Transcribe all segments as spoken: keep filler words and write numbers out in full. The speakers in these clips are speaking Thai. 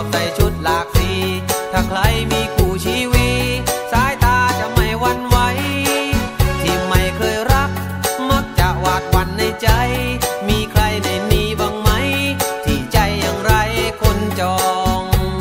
ใส่ชุดหลากสีถ้าใครมีคู่ชีวิตสายตาจะไม่หวั่นไหวที่ไม่เคยรักมักจะหวาดหวั่นในใจมีใครในนี้บ้างไหมที่ใจอย่างไรคนจอง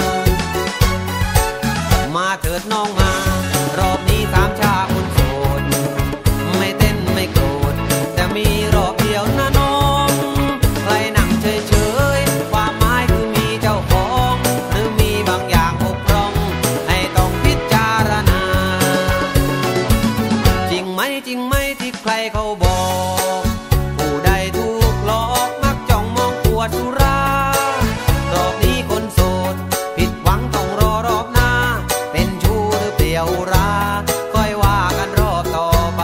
มาเถิดน้องมารอบนี้สามชาคนโสดไม่เต้นไม่โกรธแต่มีรอบเดียวนะน้องใครนั่งเฉยๆความหมายคือมีเจ้าของหรือมีบางอย่างบกพร่องให้ต้องพิจารณาจริงไหมจริงไหมที่ใครเขาบอกผู้ใดถูกหลอกมักจ้องมองปวดสุรารอบนี้คนโสดผิดหวังต้องรอรอบหน้าเป็นชู้หรือเปลี่ยวราค่อยว่ากันรอบต่อไป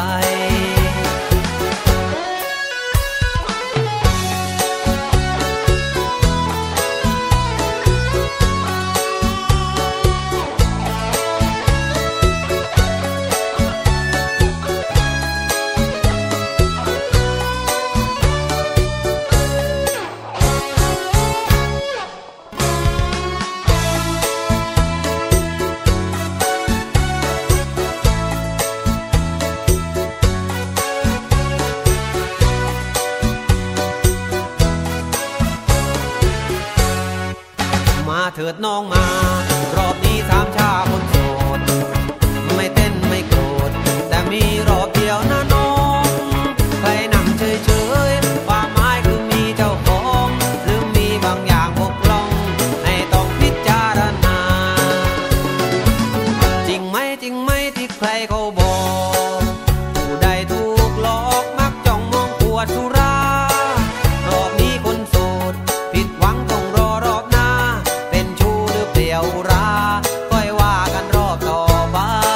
มาเถิดน้องมารอบนี้สามชาคนโสดไม่เต้นไม่โกรธแต่มีรอบเดียวนะน้องใครนั่งเฉยๆความหมายคือมีเจ้าของหรือมีบางอย่างบกพร่องให้ต้องพิจารณาจริงไหมจริงไหมที่ใครเขาบอกผู้ใดถูกหลอกมักจ้องมองปวดสุรารอบนี้คนโสดผิดหวังต้องรอรอบหน้าเป็นชู้หรือเปลี่ยวราค่อยว่ากันรอบต่อไป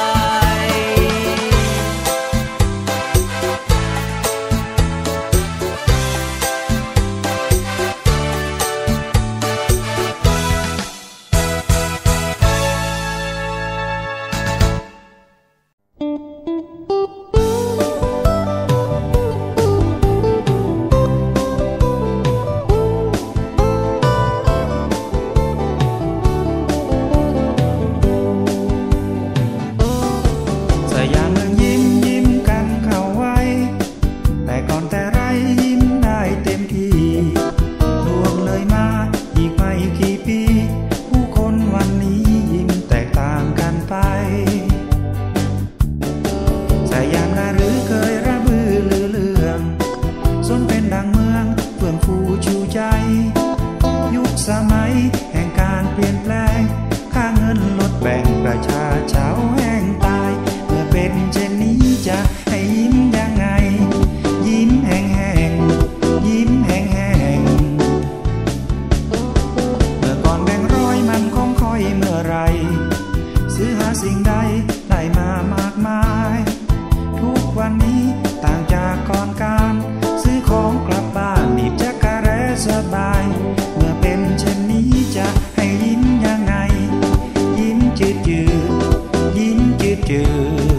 แต่อย่างหนึ่งยิ้มยิ้มกันเข้าไว้แต่ก่อนแต่ไรยิ้มได้เต็มที่ล่วงเลยมาอีกไม่กี่ปีผู้คนวันนี้ยิ้มแตกต่างกันไปแต่อย่างนาหรือเคยระบือลือเรื่องสนเป็นดังเมืองเฟื่องฟูชูใจยุคสมัยแห่งการเปลี่ยนแปลงค่าเงินลดแบ่งประชาชาวแห้งตายเมื่อเป็นเช่นนี้จะให้ยิ้มยังไงยิ้มแห้งแห้งยิ้มแห้งแห้งเมื่อก่อนแบ่งร้อยมันคงค่อยเมื่อไรซื้อหาสิ่งใดได้มามากมายทุกวันนี้ต่างจากก่อนการซื้อของกลับบ้านบีบจักระแร้สบายเมื่อเป็นเช่นนี้จะให้ยิ้มยังไงยิ้มจืดจืดยิ้มจืดจืด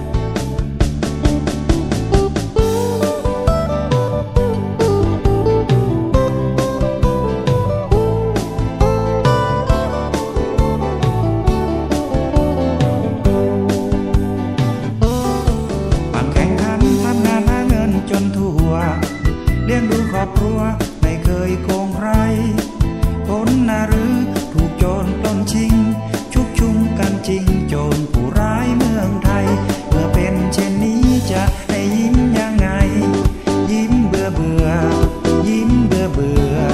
บางแข่งขันทำงานหาเงินจนทั่วเลี้ยงดูครอบครัวไม่เคยโกงใครผลนาหรือถูกโจรปล้นชิงชุกชุมกันจริงโจรผู้ร้ายเมืองไทยเมื่อเป็นเช่นนี้จะให้ยิ้มยังไงยิ้มเบื่อเบื่อยิ้มเบื่อเบื่อ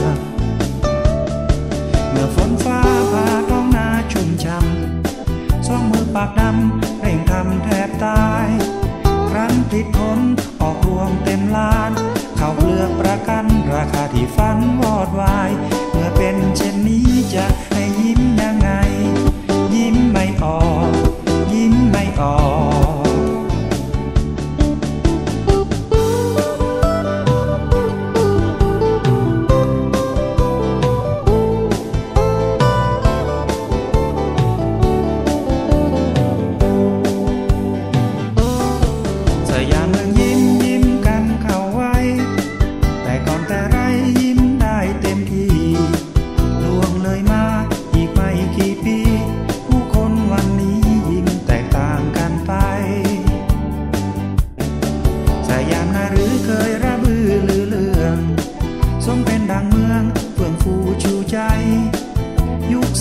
เมื่อฝนฟ้าผ่าท้องนาชุ่มช่ำสองมือปากดำเร่งทำแทบตายครั้นผลิตผลออกรวงเต็มล้านข้าวเปลือกประกันราคาที่ฝันวอดวายเมื่อเป็นเช่นนี้จะให้ยิ้มยังไงยิ้มไม่ออกยิ้มไม่ออก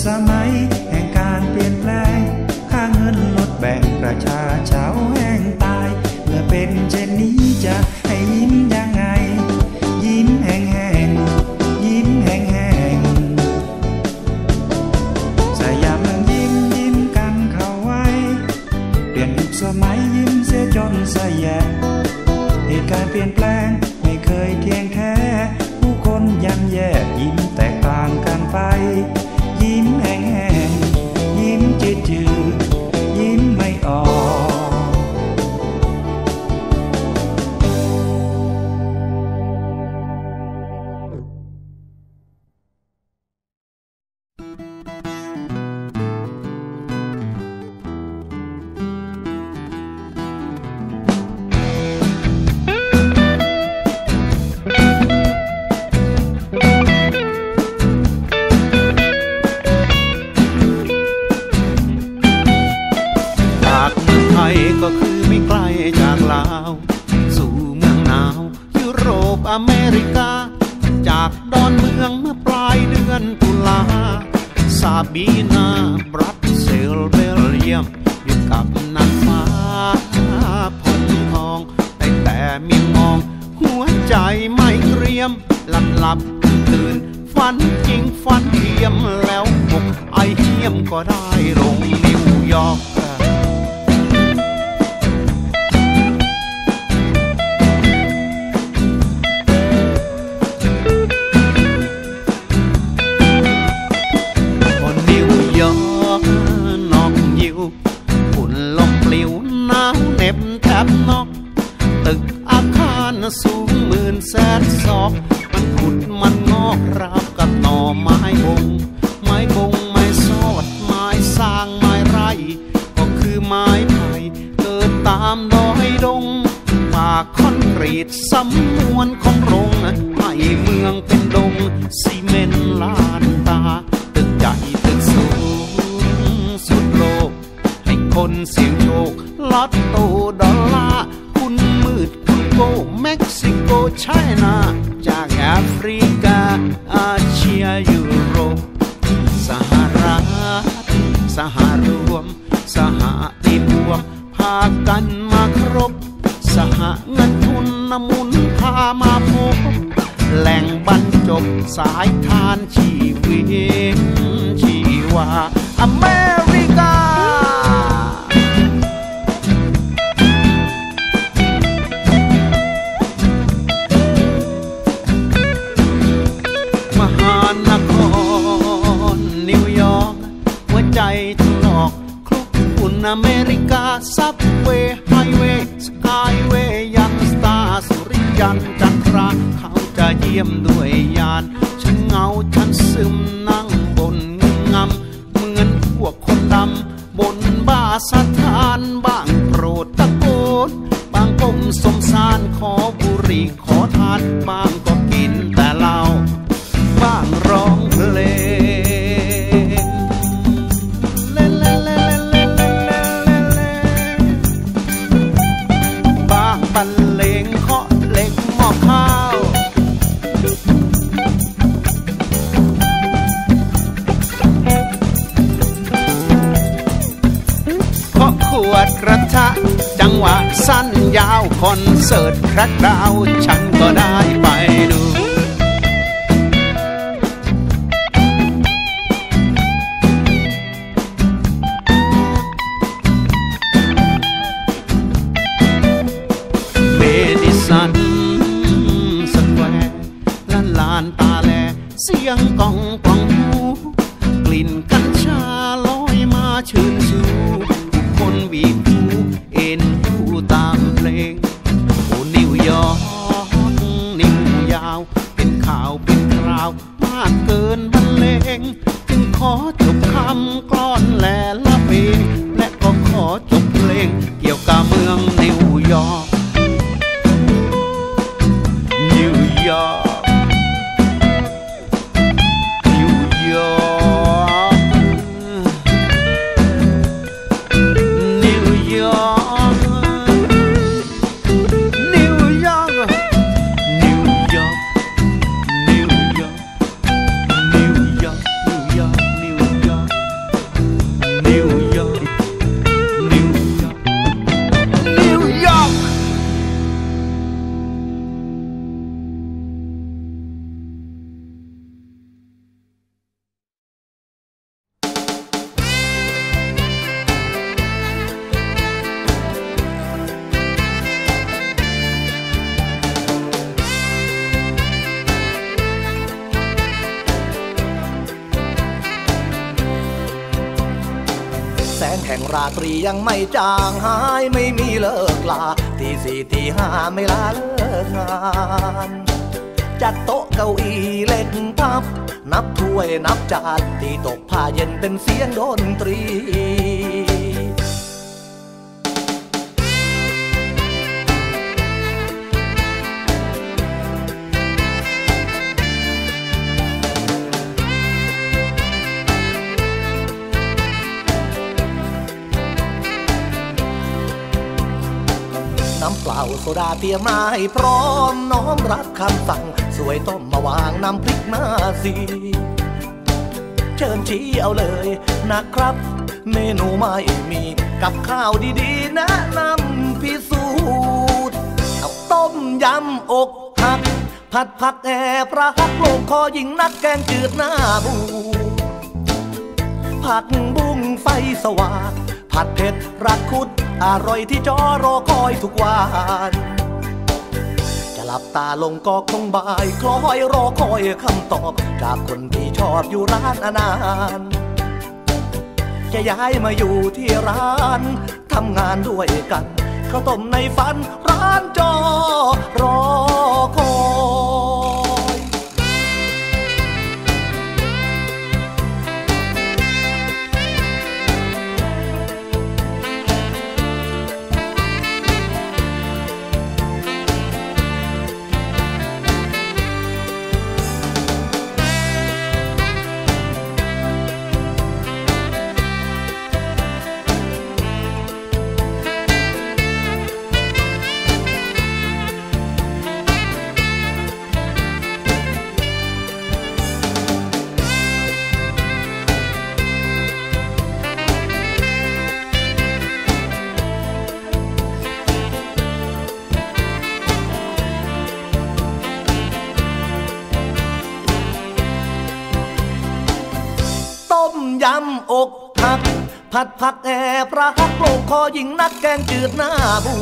สมัยแห่งการเปลี่ยนแปลงค่าเงินลดแบ่งประชาชาวแห้งตายเมื่อเป็นเช่นนี้จะให้ยิ้มยังไงยิ้มแห้งแห้งยิ้มแห้งแห้งสยามเมืองยิ้มยิ้มกันเข้าไว้เปลี่ยนยุคสมัยยิ้มเสียจนสะแยะเหตุการณ์เปลี่ยนแปลงไม่เคยเที่ยงแท้ผู้คนย่ำแย่ยิ้มแตกต่างกันไปยิ้มแห้งแห้งยิ้มจืดจืดยิ้มไม่ออกก็คือไม่ไกลจากลาวสู่เมืองหนาวยุโรปอเมริกาจากดอนเมืองเมื่อปลายเดือนตุลาซาบีนาบรัสเซลเบลเยียมอยู่กับนางฟ้าผมทองแต่แต่มีมองหัวใจไม่เกรียมหลับหลับตื่นฝันจริงฝันเทียมแล้วพบไอเทียมก็ได้ลงนิวยอร์กนอกตึกอาคารสูงหมื่นแสนศอกมันขุดมันงอกราวกับหน่อไม้บงไม้บงไม้ซอดไม้สร้างไม้ไรก็คือไม้ไผ่เกิดตามดอยดงป่าคอนกรีตสำนวนของโรงให้เมืองเป็นดงซีเมนต์ล้านตาตึกใหญ่ตึกสูงสุดโลกให้คนเสี่ยงโชคลอตโต้ดอลลาร์คุณมืดคุณโกเม็กซิโกไชน่าจากแอฟริกาอาเซียยุโรปสหรัฐสหรวมสหติรวมพากันมาครบสหเงินทุนนมุนพามาพบแหล่งบรรจบสายทานชีวิตชีวาอเมริกามหานครนิวยอร์กหัวใจถลอกคลุกฝุ่นอเมริกาซับเวย์ไฮเวย์สกายเวย์ยันสตาร์สุริยันจันทราเขาจะเยี่ยมด้วยยานฉันเงาฉันซึมนั่งบนเงืงำเหมือนพวกคนดำบนบ้าสถานบ้างโปรดตะโกนบางก้มสมสารขอบุหรี่ขอทานบางก็กินแต่เหล้าบ้างร้องเพลงเล่นเล่นเล่นเล่นเล่นเล่นเล่นเล่นบ้างบรรเลงเคาะเหล็กหม้อข้าวเคาะขวดกระทะจังหวะสั้นยาวคอนเสิร์ตแคร็กดาวฉันก็ได้ไปดูเสียงกองกองหูกลิ่นกัญชาลอยมาชื่นชูคนวีบหูเอ็นดูตามเพลงโอ้นิวยอร์กนิวยาวเป็นข่าวเป็นคราวมากเกินบรรเลงจึงขอจบคำกลอนแลละเพลงและก็ขอจบเพลงเกี่ยวกับเมืองนิวยอร์กนิวยอร์กNew York ห่งราตรียังไม่จางหายไม่มีเลิกลาตีสี่ตีห้าไม่ลาเลิกงานจัดโต๊ะเก้าอี้เล่นพับนับถ้วยนับจานตีตกผ้าเย็นเป็นเสียงดนตรีน้ำเปล่าโซดาเตรียมมาให้พร้อมน้อมรับคำสั่งสวยต้มมาวางน้ำพริกมาสิเชิญชี้เอาเลยนะครับเมนูไม่มีกับข้าวดีๆแนะนำพิสูจน์เอาต้มยำอกหักผัดผักแอบรักโลกคอยิงนักแกงจืดหน้าบูผักบุ้งไฟสว่างผัดเผ็ดรักคุดอร่อยที่จอรอคอยทุกวันจะหลับตาลงก็คงบ่ายคล้อยรอคอยคำตอบจากคนที่ชอบอยู่ร้านนานจะย้ายมาอยู่ที่ร้านทำงานด้วยกันข้าวต้มในฝันร้านจอรอคอยยำอกหักผัดผักแอบรักโลกคอยิงนักแกงจืดหน้าบู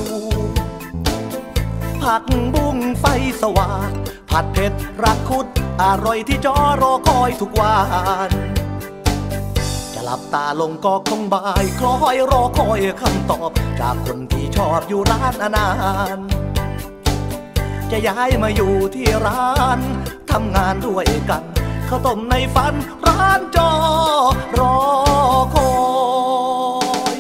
ผักบุ้งไฟสว่างผัดเผ็ดรักคุดอร่อยที่จอรอคอยทุกวันจะหลับตาลงก็คงบ่ายคล้อยรอคอยคำตอบจากคนที่ชอบอยู่ร้านนานจะย้ายมาอยู่ที่ร้านทำงานด้วยกันข้าวต้มในฝันร้านจอรอคอย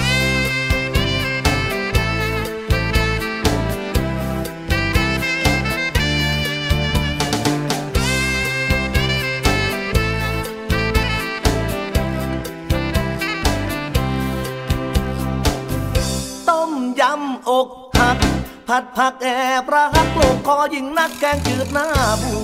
ต้มยำอกหักผัดผักแอบรักโลกคอยิงนักแกงจืดหน้าบู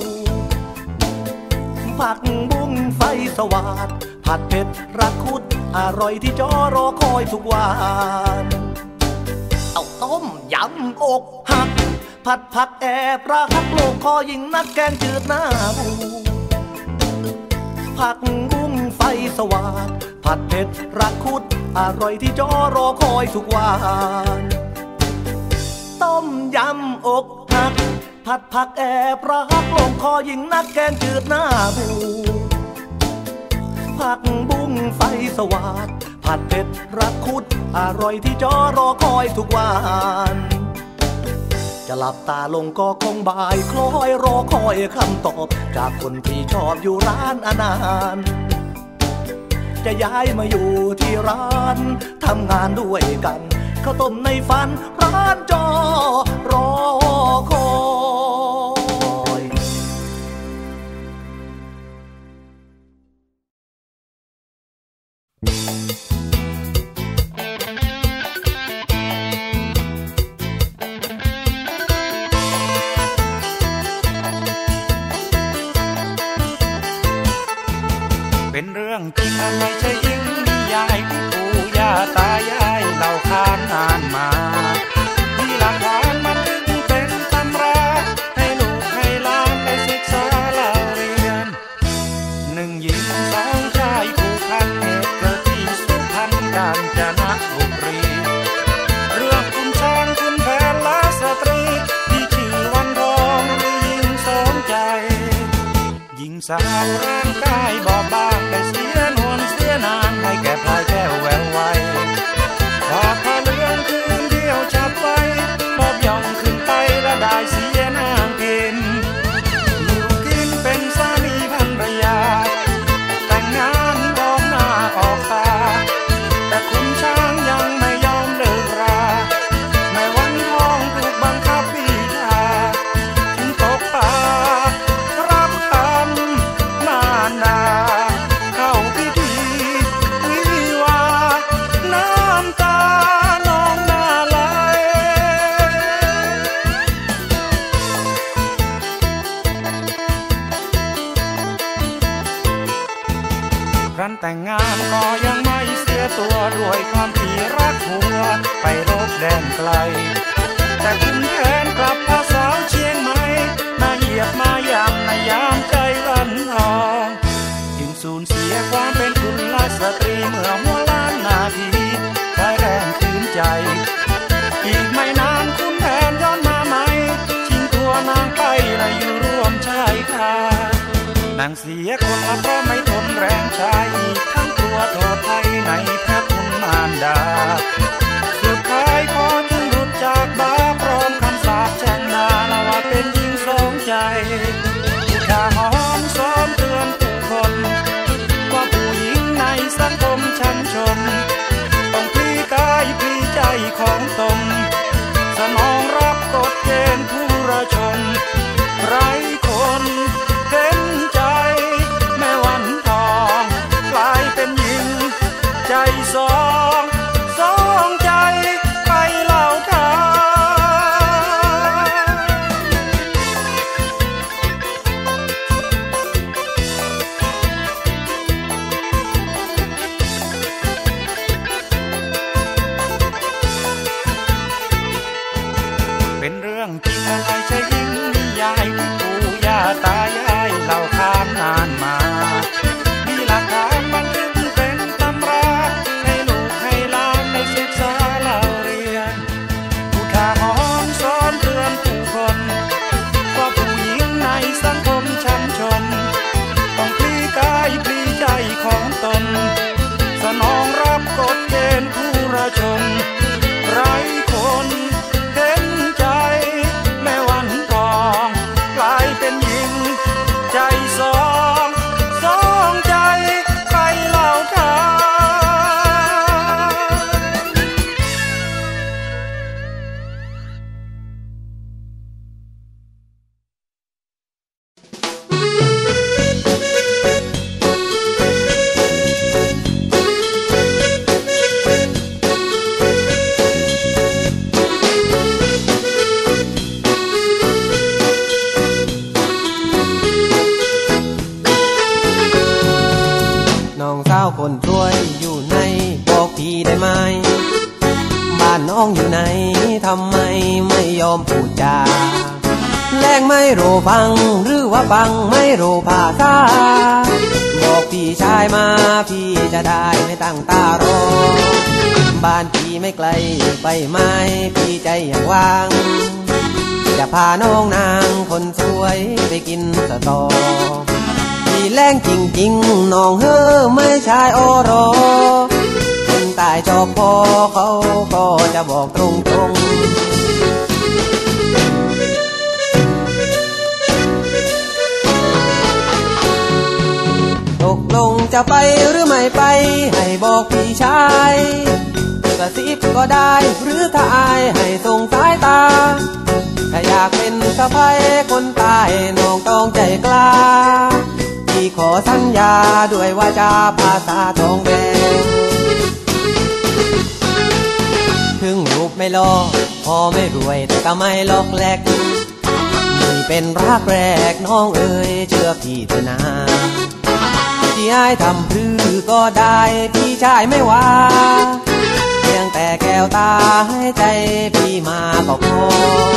ผักบุ้งไฟสว่างผัดเผ็ดรักคุดอร่อยที่จอรอคอยทุกวันเอาต้มยำอกหักผัดผักแอบรักโลกคอยิงนักแกงจืดหน้าบูผักบุ้งไฟสว่างผัดเผ็ดรักคุดอร่อยที่จอรอคอยทุกวันต้มยำอกหักผัดผักแอบรักลงคอยิงนักแกงจืดหน้าบูผักบุ้งไฟสว่างผัดเผ็ดรักคุดอร่อยที่จอรอคอยทุกวันจะหลับตาลงก็คงบ่ายคล้อยรอคอยคำตอบจากคนที่ชอบอยู่ร้านนานจะย้ายมาอยู่ที่ร้านทำงานด้วยกันข้าวต้มในฝันร้านจอรอคอยเป็นเรื่องจริงไม่ใช่ยิงนิยายที่ปู่ย่าตายายเล่าขานนานมามีหลักฐานบันทึกเป็นตำราให้ลูกให้หลานไปศึกษาเล่าเรียนหนึ่งหญิงสองชายผูกพันเหตุเกิดที่สุพรรณกาญจนบุรีเรื่องคุณช้างคุณแผนและสตรีที่ชื่อวันทองหรือหญิงสมใจหญิงสาวร่างกายบอบบางได้เสียนวลเสียนางให้แก่พลายแก้วแววไวรันแต่งงานก็ยังไม่เสียตัวด้วยความที่รักหัวไปรบแดนไกลแต่คุณแผนกลับพาสาวเชียงใหม่มาเหยียบมายามในยามใจรันหองจึงสูญเสียความเป็นกุลสตรีเมื่อหัวล้านนาทีใช้แรงคืนใจอีกไม่นานคุณแผนย้อนมาใหม่ชิงตัวนางไปและอยู่ร่วมชายคานางเสียคนละเพราะไม่ทนแรงชายอีกทั้งกลัวโทษไทยในพระคุณมารดาสุดท้ายพอจึงหลุดจากบาพร้อมคำสาปแช่งหน้าละว่าเป็นหญิงสองใจอุทาหรณ์สอนเตือนผู้คนว่าผู้หญิงในสังคมชั้นชนต้องพลีกายพลีใจของตนสนองรับกฎเกณฑ์ผู้ระชนไร้คนเห็นใจแม่วันทองกลายเป็นหญิงใจสองสองใจไปเล่าทางเป็นเรื่องจริงอะไรใช่ยิ่งนิยายปู่ย่าตายายเล่าขานนานมามีหลักฐานบันทึกเป็นตำราให้ลูกให้หลานได้ศึกษาเล่าเรียนอุทาหรณ์สอนเตือนผู้คนว่าผู้หญิงในสังคมชั้นชนต้องพลีกายพลีใจของตนสนองรับกฎเกณฑ์ผู้ระชนไร้คนเห็นใจแม่วันทองกลายเป็นหญิงใจสองสองใจไปเล่าทางน้องสาวคนสวยอยู่ไหนบอกพี่ได้ไหมบ้านน้องอยู่ไหนทำไมไม่ยอมพูดจาแลงไม่รู้ฟังหรือว่าฟังไม่รู้ภาษาบอกพี่ชายมาพี่จะได้ไม่ตั้งตารอบ้านพี่ไม่ไกลไปไหมพี่ใจอย่างว่างจะพาน้องนางคนสวยไปกินสตอพี่แรงจริงๆน้องเฮ้อไม่ใช่โอรอคนตายชอบพอเขาก็จะบอกตรงๆตกลงจะไปหรือไม่ไปให้บอกพี่ชายกระซิบก็ได้หรือถ้าอายให้ส่งสายตาถ้าอยากเป็นสะใภ้คนตายน้องต้องใจกล้าพี่ขอสัญญาด้วยวาจาภาษาทองแดงถึงรูปไม่หล่อพอไม่รวยแต่ก็ไม่ลอกแหลกนี่เป็นรักแรกน้องเอ๋ยเชื่อพี่เถอะนะที่อ้ายทำพรือก็ได้พี่ชายไม่ว่าเพียงแต่แก้วตาให้ใจพี่มาก็พอ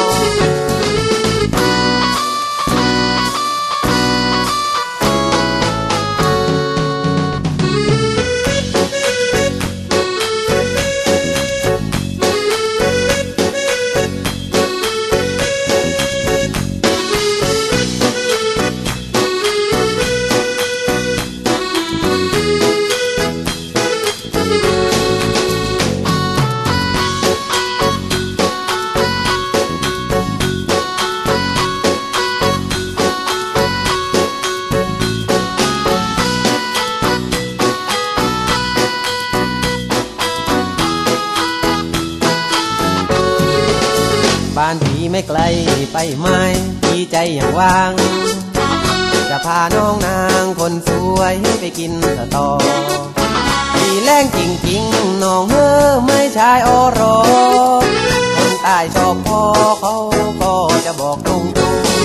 บ้านพี่ไม่ไกลไปไหมพี่ใจอย่างว่างจะพาน้องนางคนสวยไปกินสตอพี่แรงจริงๆน้องเฮ้อไม่ใช่โอรอคนตายชอบพอเขาก็จะบอกตรง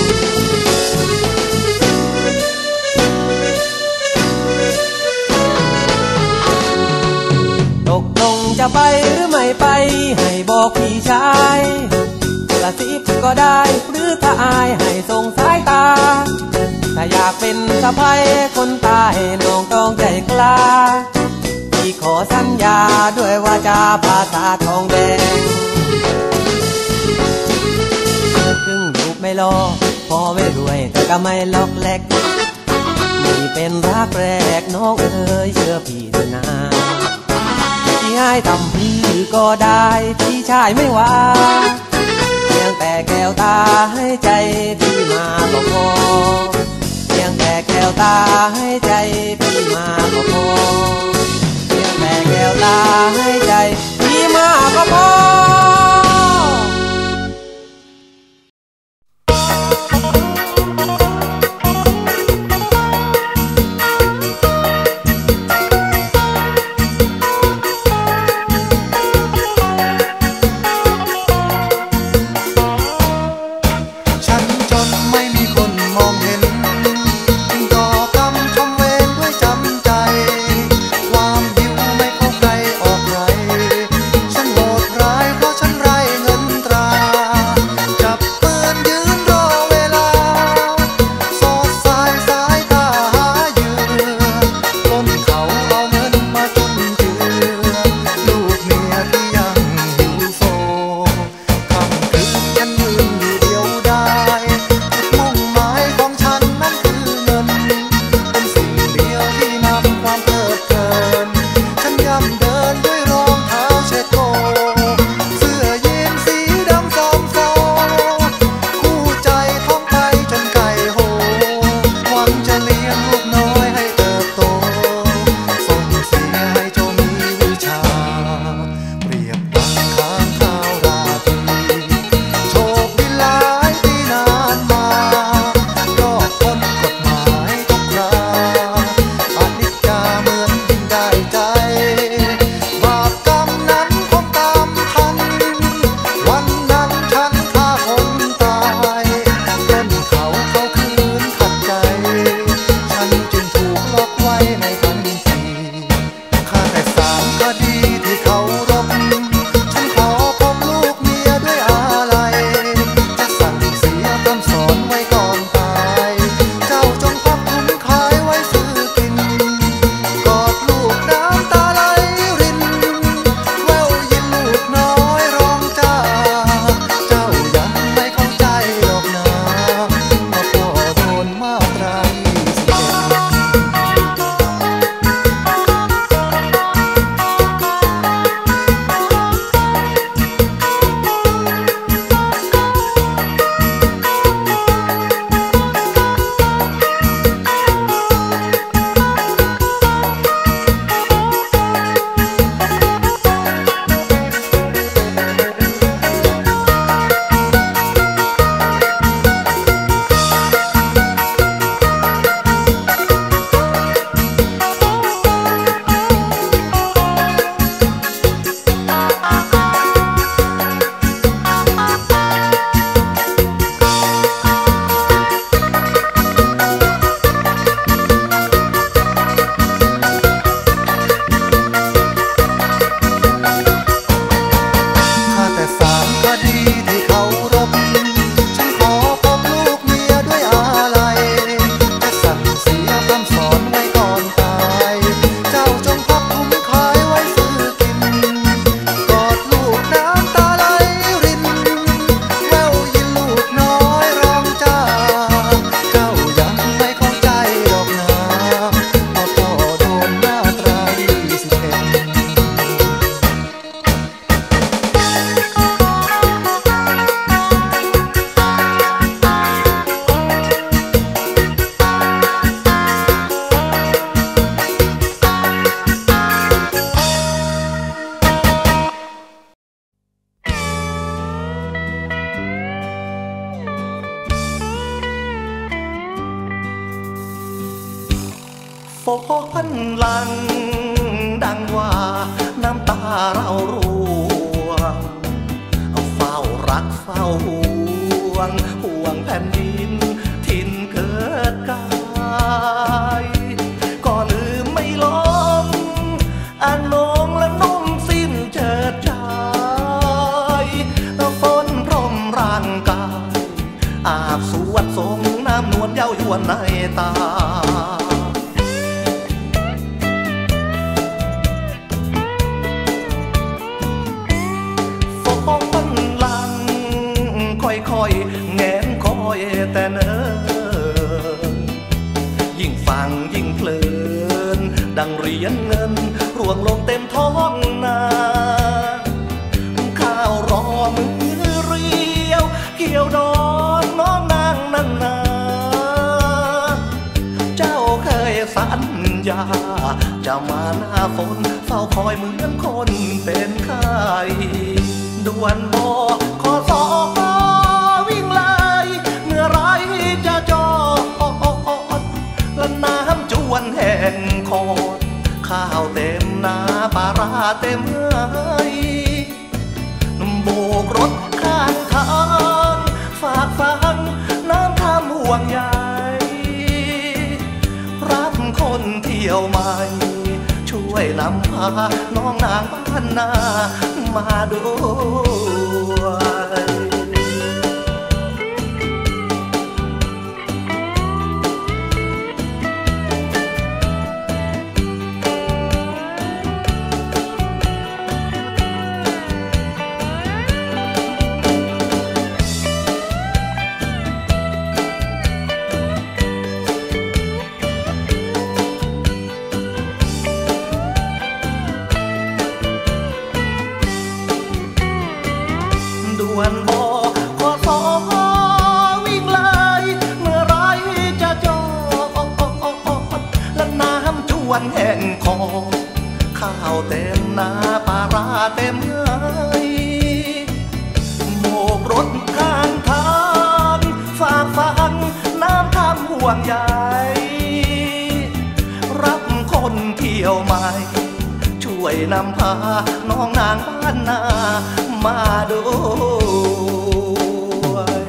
ๆไปให้บอกพี่ชายกระซิบก็ได้หรือถ้าอายให้ส่งสายตาถ้าอยากเป็นสะใภ้คนตายน้องต้องใจกล้าพี่ขอสัญญาด้วยวาจาภาษาทองแดงถึงรูปไม่หล่อพอไม่รวยแต่ก็ไม่ล็อกแลกนี่เป็นรักแรกน้องเอ๋ยเชื่อพี่เถอะนะที่ให้ทำพี่ก็ได้พี่ชายไม่ว่าเพียงแต่แก้วตาให้ใจพี่มาก็พอเพียงแต่แก้วตาให้ใจพี่มาก็พอเพียงแต่แก้วตาให้ใจพี่มาก็พอฝนหลังดังว่าน้ำตาเราร่วงเอาเฝ้ารักเฝ้าห่วงห่วงแผ่นดินถิ่นเกิดกายก็ลืมไม่ลงอ่านลงและนุ่มสิ้นเจิดจาในตาฟองมันลังค่อยๆแงนคอยแต่เนิ่นยิ่งฟังยิ่งเพลินดังเหรียญเงินร่วงลงเต็มท้องนาข้าวรอมือเรียวเกี่ยวดอนน้องนางนั่นนาเจ้าเคยสัญญาจะมาหน้าฝนเฝ้าคอยเหมือนคนเป็นไข้ด่วนบอกขอสอวิ่งไล่เมื่อไรจะจอดและน้ำจวนแห้งคอดข้าวเต็มนาปลาร้าเต็มเอ้ยโบกรถข้างทางฝากฟังน้ำทำห่วงใยรับคนเที่ยวใหม่ช่วยนำพาน้องนางบ้านนามาด้วยวันบอกขอสอวิ่งไล่เมื่อไรจะจอดและน้ำจวนแห้งคอข้าวเต็มนาปลาร้าเต็มเอ้ยโบกรถข้างทางฝากฟังน้ำทำห่วงใยรับคนเที่ยวใหม่ช่วยนำพาน้องนางบ้านนามาด้วย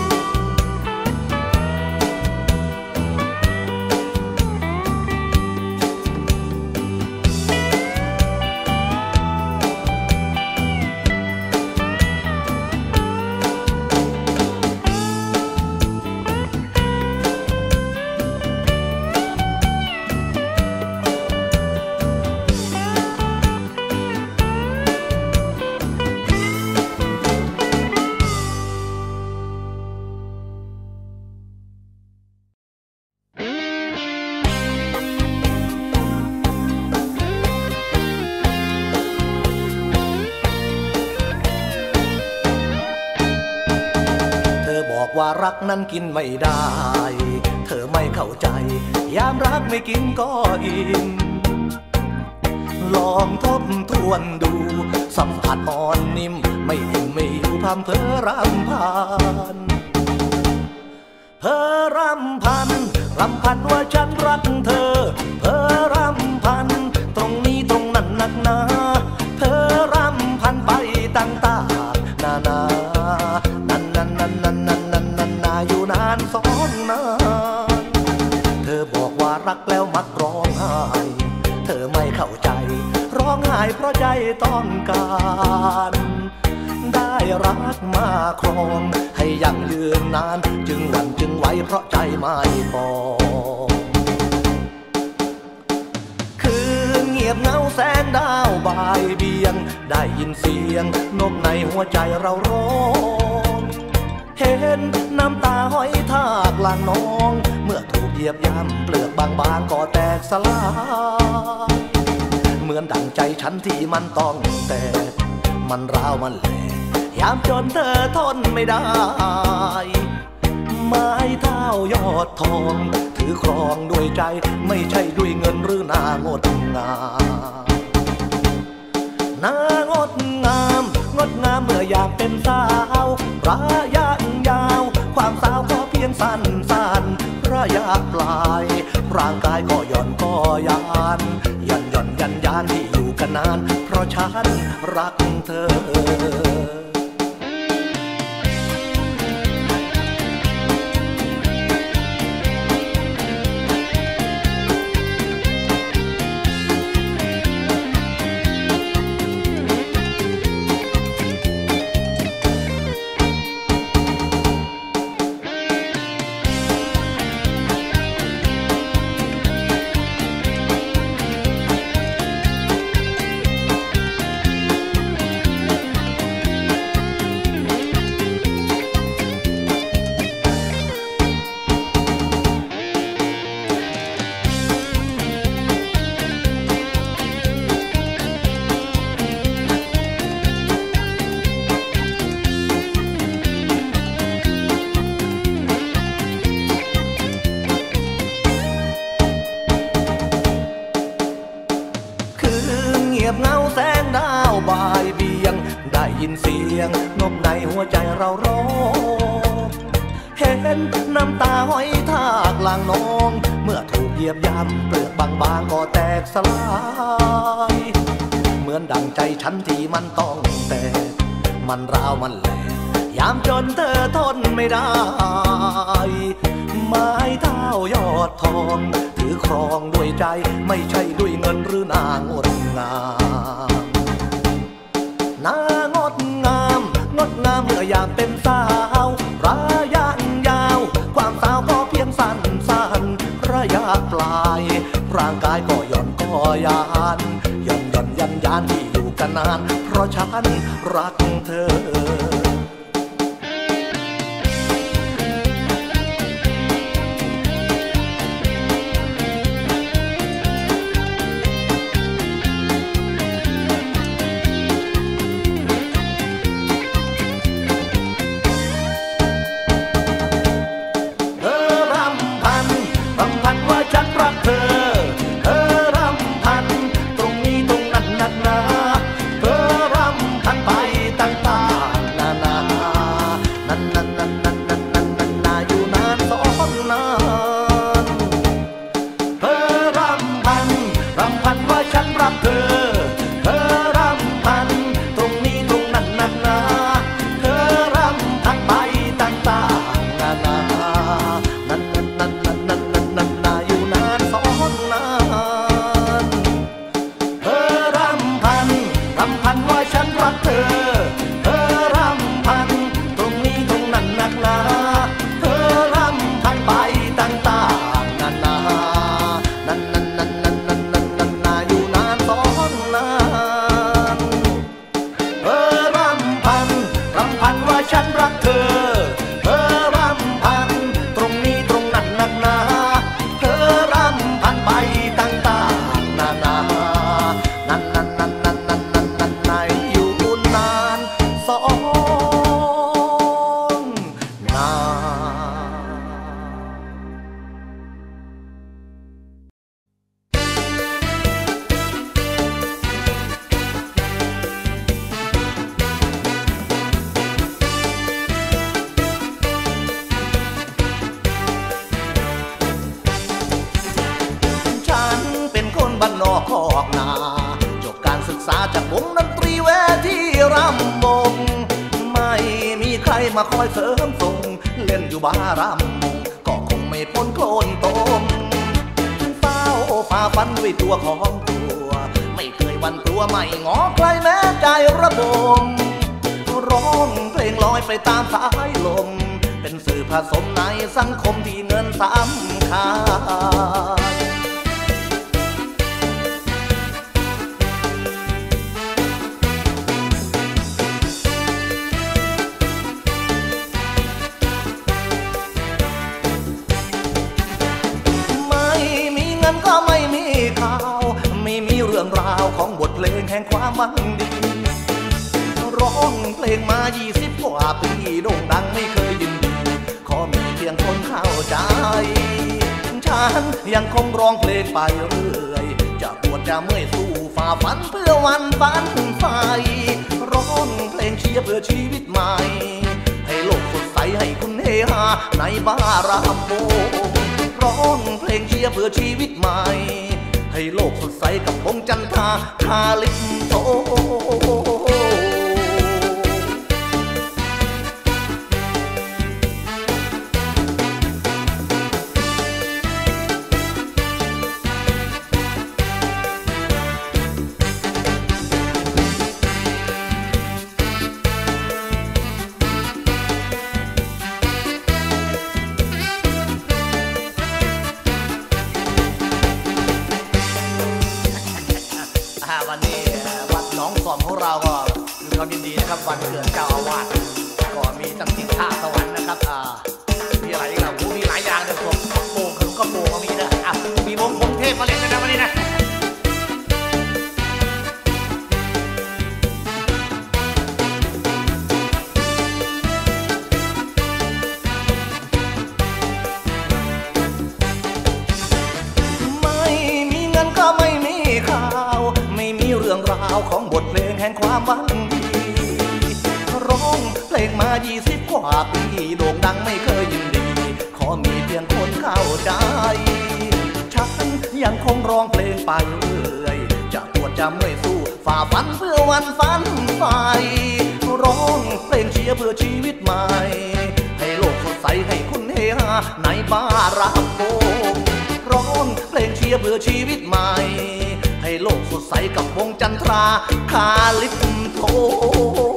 ว่ารักนั้นกินไม่ได้เธอไม่เข้าใจยามรักไม่กินก็อิ่มลองทบทวนดูสัมผัสอ่อนนิ่มไม่อิ่มไม่อยู่พำเพอรำพันเพอรำพันรำพันว่าฉันรักเธอเพอรำพันตรงนี้ตรงนั้นนักหนาเพอรำพันไปต่างๆนานานั่นนั่นนั่นนั่นนั่นอยู่นานสองนานเธอบอกว่ารักแล้วมักร้องไห้เธอไม่เข้าใจร้องไห้เพราะใจต้องการได้รักมาครองให้ยั่งยืนนานจึงหวั่นจึงไหวเพราะใจไม่พอคืนเงียบเงาแสงดาวบ่ายเบียงได้ยินเสียงนกในหัวใจเราร้องเห็นน้ำตาห้อยทากหลังน้องเมื่อถูกเหยียบย่ำเปลือกบางๆก็แตกสลายเหมือนดั่งใจฉันที่มันต้องแตกมันร้าวมันแหลกยามจนเธอทนไม่ได้ไม้เท้ายอดทองถือครองด้วยใจไม่ใช่ด้วยเงินหรือนางดงามนางดงามงดงามเมื่ออยากเป็นสาวระยะยาวความสาวก็เพียงสั้นสั้นระยะปลายร่างกายก็หย่อนก็ยานหย่อนหย่อนยันยานที่อยู่กันนานเพราะฉันรักเธองียบเงาแสงดาวบ่ายเบียงได้ยินเสียงนบในหัวใจเราร้องเห็นน้ำตาห้อยทากลางน้องเมื่อถูกเหยียบย่ำเปลือกบางๆก็แตกสลายเหมือนดังใจฉันที่มันต้องแตกมันร้าวมันแหลกยามจนเธอทนไม่ได้ไม้เท้ายอดทองถือครองด้วยใจไม่ใช่ด้วยเงินหรือนางงดงามนางดงามงดงามเมื่อยามเป็นสาวระยะยาวความสาวก็เพียงสั้นสั้นระยะปลายร่างกายก็หย่อนก็ยานหย่อนหย่อนยันยานที่อยู่กันนานเพราะฉันรักเธอบ้านนอกคอกนาจบการศึกษาจากวงดนตรีเวทีรำวงไม่มีใครมาคอยเสริมส่งเล่นอยู่บารำวงก็คงไม่พ้นโคลนตมเฝ้าฝ่าฟันด้วยตัวของตัวไม่เคยหวั่นกลัวไม่งอใครแม้ใจระบมร้องเพลงลอยไปตามสายลมเป็นสื่อผสมในสังคมที่เงินสำคัญก็ไม่มีข่าวไม่มีเรื่องราวของบทเพลงแห่งความมั่งดีร้องเพลงมายี่สิบกว่าปีโด่งดังไม่เคยยินดีขอมีเพียงคนเข้าใจฉันยังคงร้องเพลงไปเรื่อยจะปวดจะเมื่อยสู้ฝ่าฟันเพื่อวันฝันไฟร้องเพลงเชียร์เพื่อชีวิตใหม่ให้โลกสดใสให้คุณเฮฮาในบารามโบร้องเพลงเชียร์เพื่อชีวิตใหม่ให้โลกสดใสกับวงจันทราคาลิปโตวันนี้วัดหนองส่อมของเราก็มีความยินดีนะครับวันเกิดเจ้าอาวาสก็มีตั้งทิศท่าสวรรค์นะครับอ่ามีอะไรอีกล่ะมีหลายอย่างเลยผมโป่งขนมกระโปงก็มีนะอ่ะมีวงวงเทพมาเล่นด้วยนะวันนี้นะไม่มีเงินก็ไม่มีข่าวไม่มีเรื่องราวาวของบทเพลงแห่งความหวังดีร้องเพลงมายี่สิบกว่าปีโด่งดังไม่เคยยินดีขอมีเพียงคนเข้าใจฉันยังคงร้องเพลงไปเรื่อยจะปวดจะเมื่อยสู้ฝ่าฟันเพื่อวันฝันไฟร้องเพลงเชียร์เพื่อชีวิตใหม่ให้โลกสดใสให้คุณเฮฮาในบาร์รับโกร้องเพลงเชียร์เพื่อชีวิตใหม่ให้โลกสดใสกับวงจันทราคาลิปโท